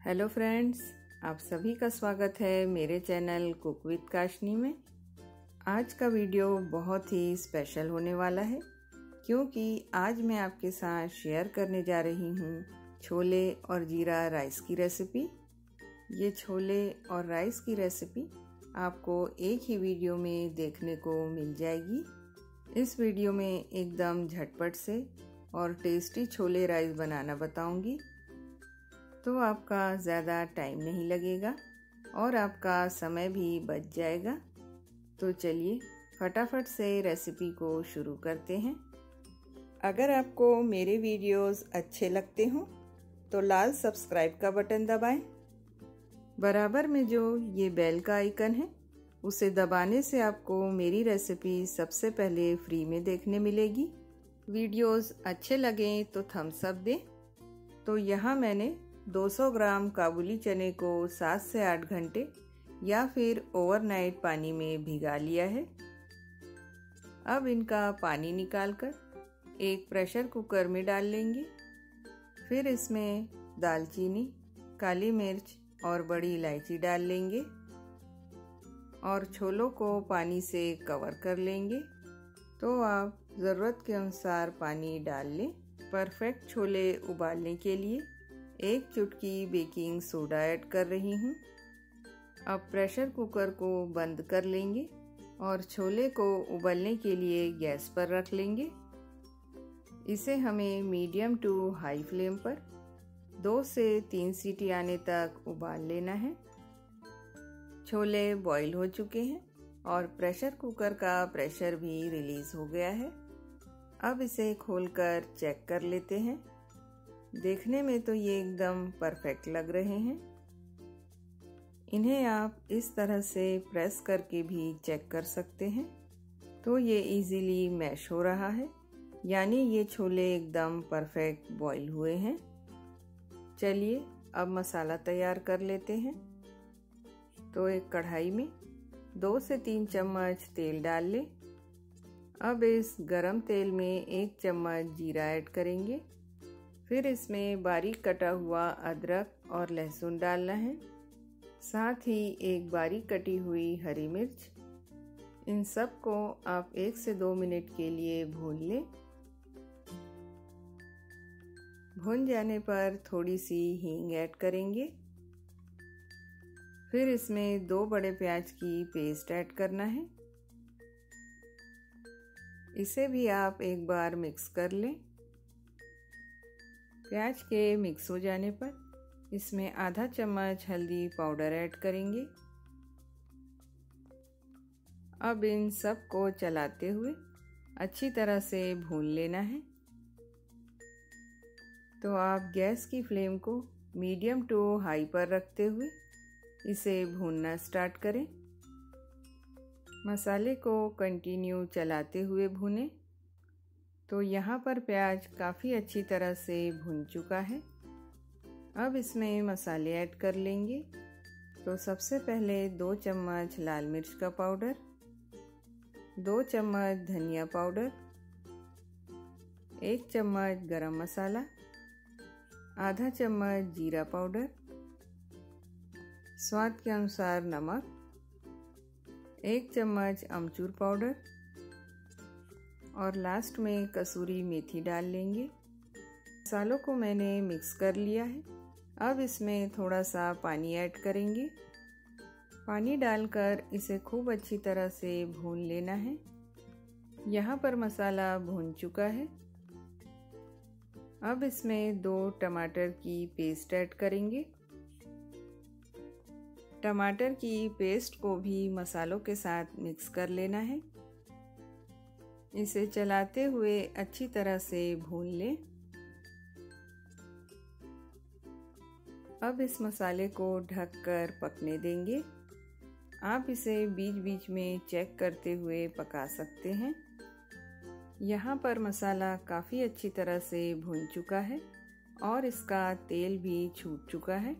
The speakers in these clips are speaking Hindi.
हेलो फ्रेंड्स, आप सभी का स्वागत है मेरे चैनल कुक विद काशनी में। आज का वीडियो बहुत ही स्पेशल होने वाला है क्योंकि आज मैं आपके साथ शेयर करने जा रही हूँ छोले और जीरा राइस की रेसिपी। ये छोले और राइस की रेसिपी आपको एक ही वीडियो में देखने को मिल जाएगी। इस वीडियो में एकदम झटपट से और टेस्टी छोले राइस बनाना बताऊंगी, तो आपका ज़्यादा टाइम नहीं लगेगा और आपका समय भी बच जाएगा। तो चलिए फटाफट से रेसिपी को शुरू करते हैं। अगर आपको मेरे वीडियोस अच्छे लगते हों तो लाल सब्सक्राइब का बटन दबाएं। बराबर में जो ये बेल का आइकन है उसे दबाने से आपको मेरी रेसिपी सबसे पहले फ्री में देखने मिलेगी। वीडियोस अच्छे लगें तो थम्स अप दें। तो यहाँ मैंने 200 ग्राम काबुली चने को 7 से 8 घंटे या फिर ओवरनाइट पानी में भिगा लिया है। अब इनका पानी निकालकर एक प्रेशर कुकर में डाल लेंगे। फिर इसमें दालचीनी, काली मिर्च और बड़ी इलायची डाल लेंगे और छोलों को पानी से कवर कर लेंगे। तो आप ज़रूरत के अनुसार पानी डाल लें। परफेक्ट छोले उबालने के लिए 1 चुटकी बेकिंग सोडा ऐड कर रही हूँ। अब प्रेशर कुकर को बंद कर लेंगे और छोले को उबलने के लिए गैस पर रख लेंगे। इसे हमें मीडियम टू हाई फ्लेम पर 2 से 3 सीटी आने तक उबाल लेना है। छोले बॉईल हो चुके हैं और प्रेशर कुकर का प्रेशर भी रिलीज हो गया है। अब इसे खोलकर चेक कर लेते हैं। देखने में तो ये एकदम परफेक्ट लग रहे हैं। इन्हें आप इस तरह से प्रेस करके भी चेक कर सकते हैं। तो ये इजीली मैश हो रहा है, यानी ये छोले एकदम परफेक्ट बॉईल हुए हैं। चलिए अब मसाला तैयार कर लेते हैं। तो एक कढ़ाई में 2 से 3 चम्मच तेल डाल लें। अब इस गरम तेल में 1 चम्मच जीरा ऐड करेंगे। फिर इसमें बारीक कटा हुआ अदरक और लहसुन डालना है, साथ ही एक बारीक कटी हुई हरी मिर्च। इन सब को आप 1 से 2 मिनट के लिए भून लें। भून जाने पर थोड़ी सी हींग ऐड करेंगे। फिर इसमें 2 बड़े प्याज की पेस्ट ऐड करना है। इसे भी आप एक बार मिक्स कर लें। प्याज के मिक्स हो जाने पर इसमें आधा चम्मच हल्दी पाउडर ऐड करेंगे। अब इन सब को चलाते हुए अच्छी तरह से भून लेना है। तो आप गैस की फ्लेम को मीडियम टू हाई पर रखते हुए इसे भूनना स्टार्ट करें। मसाले को कंटिन्यू चलाते हुए भूनें। तो यहाँ पर प्याज काफ़ी अच्छी तरह से भुन चुका है। अब इसमें मसाले ऐड कर लेंगे। तो सबसे पहले 2 चम्मच लाल मिर्च का पाउडर, 2 चम्मच धनिया पाउडर, 1 चम्मच गरम मसाला, आधा चम्मच जीरा पाउडर, स्वाद के अनुसार नमक, 1 चम्मच अमचूर पाउडर और लास्ट में कसूरी मेथी डाल लेंगे। मसालों को मैंने मिक्स कर लिया है। अब इसमें थोड़ा सा पानी ऐड करेंगे। पानी डालकर इसे खूब अच्छी तरह से भून लेना है। यहाँ पर मसाला भून चुका है। अब इसमें 2 टमाटर की पेस्ट ऐड करेंगे। टमाटर की पेस्ट को भी मसालों के साथ मिक्स कर लेना है। इसे चलाते हुए अच्छी तरह से भून लें। अब इस मसाले को ढककर पकने देंगे। आप इसे बीच बीच में चेक करते हुए पका सकते हैं। यहाँ पर मसाला काफ़ी अच्छी तरह से भून चुका है और इसका तेल भी छूट चुका है।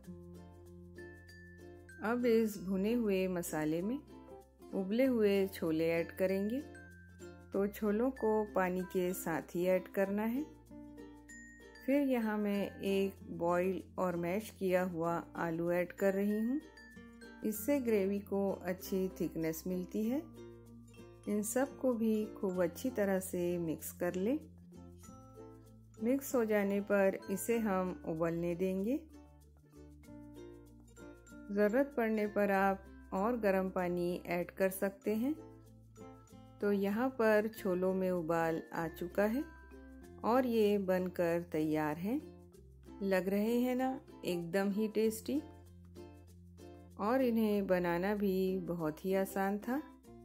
अब इस भुने हुए मसाले में उबले हुए छोले ऐड करेंगे। तो छोलों को पानी के साथ ही ऐड करना है। फिर यहाँ मैं एक बॉईल और मैश किया हुआ आलू ऐड कर रही हूँ। इससे ग्रेवी को अच्छी थिकनेस मिलती है। इन सब को भी खूब अच्छी तरह से मिक्स कर लें। मिक्स हो जाने पर इसे हम उबलने देंगे। ज़रूरत पड़ने पर आप और गर्म पानी ऐड कर सकते हैं। तो यहाँ पर छोलों में उबाल आ चुका है और ये बनकर तैयार है। लग रहे हैं ना एकदम ही टेस्टी, और इन्हें बनाना भी बहुत ही आसान था।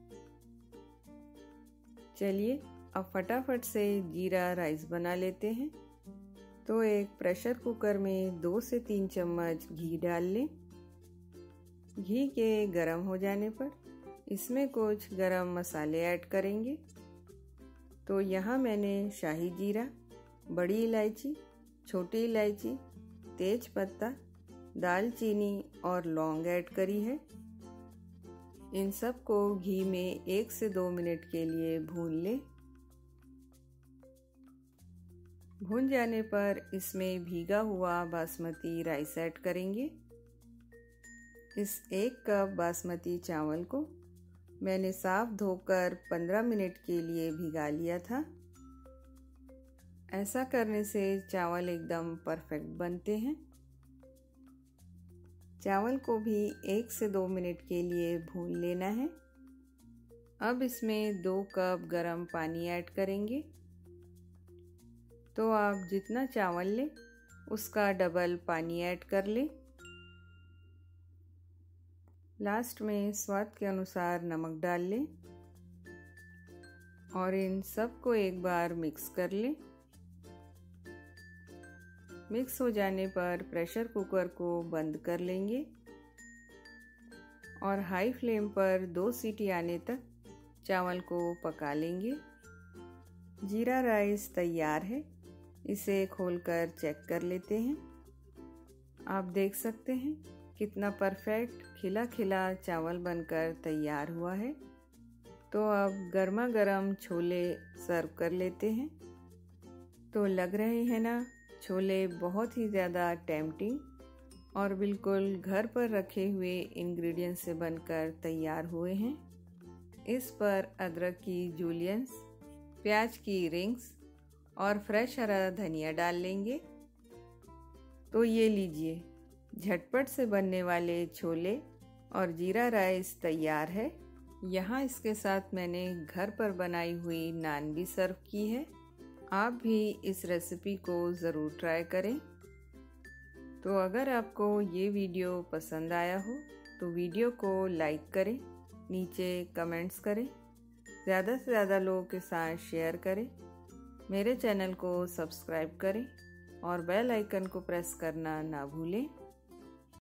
चलिए अब फटाफट से जीरा राइस बना लेते हैं। तो एक प्रेशर कुकर में 2 से 3 चम्मच घी डाल लें। घी के गरम हो जाने पर इसमें कुछ गरम मसाले ऐड करेंगे। तो यहाँ मैंने शाही जीरा, बड़ी इलायची, छोटी इलायची, तेज पत्ता, दालचीनी और लौंग ऐड करी है। इन सब को घी में 1 से 2 मिनट के लिए भून लें। भून जाने पर इसमें भीगा हुआ बासमती राइस ऐड करेंगे। इस 1 कप बासमती चावल को मैंने साफ धोकर 15 मिनट के लिए भिगा लिया था। ऐसा करने से चावल एकदम परफेक्ट बनते हैं। चावल को भी 1 से 2 मिनट के लिए भून लेना है। अब इसमें 2 कप गरम पानी ऐड करेंगे। तो आप जितना चावल लें उसका डबल पानी ऐड कर लें। लास्ट में स्वाद के अनुसार नमक डाल लें और इन सब को एक बार मिक्स कर लें। मिक्स हो जाने पर प्रेशर कुकर को बंद कर लेंगे और हाई फ्लेम पर 2 सीटी आने तक चावल को पका लेंगे। जीरा राइस तैयार है। इसे खोलकर चेक कर लेते हैं। आप देख सकते हैं कितना परफेक्ट खिला खिला चावल बनकर तैयार हुआ है। तो अब गर्मा गर्म छोले सर्व कर लेते हैं। तो लग रहे हैं ना छोले बहुत ही ज़्यादा टेम्पटिंग और बिल्कुल घर पर रखे हुए इंग्रेडिएंट्स से बनकर तैयार हुए हैं। इस पर अदरक की जूलियंस, प्याज की रिंग्स और फ्रेश हरा धनिया डाल लेंगे। तो ये लीजिए, झटपट से बनने वाले छोले और जीरा राइस तैयार है। यहाँ इसके साथ मैंने घर पर बनाई हुई नान भी सर्व की है। आप भी इस रेसिपी को ज़रूर ट्राई करें। तो अगर आपको ये वीडियो पसंद आया हो तो वीडियो को लाइक करें, नीचे कमेंट्स करें, ज़्यादा से ज़्यादा लोगों के साथ शेयर करें, मेरे चैनल को सब्सक्राइब करें और बेल आइकन को प्रेस करना ना भूलें।